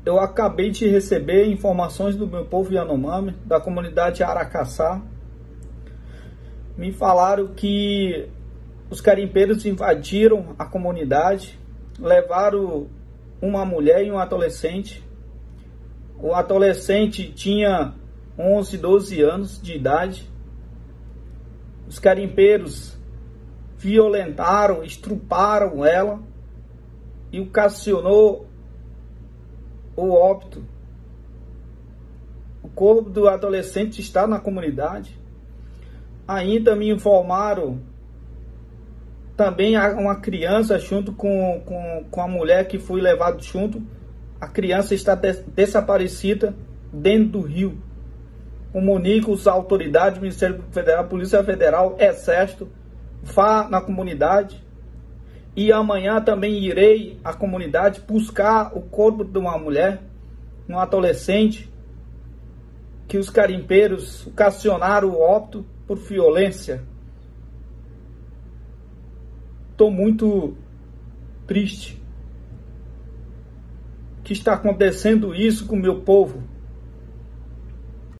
Eu acabei de receber informações do meu povo Yanomami, da comunidade Aracaçá. Me falaram que os garimpeiros invadiram a comunidade, levaram uma mulher e um adolescente. O adolescente tinha 11, 12 anos de idade. Os garimpeiros violentaram, estruparam ela e ocasionou o óbito. O corpo do adolescente está na comunidade. Ainda me informaram também uma criança junto com a mulher que foi levada junto. A criança está desaparecida dentro do rio. Comunico as autoridades, Ministério Federal, Polícia Federal, Exército, vá na comunidade. E amanhã também irei à comunidade buscar o corpo de uma mulher, um adolescente, que os garimpeiros ocasionaram o óbito por violência. Estou muito triste que está acontecendo isso com o meu povo.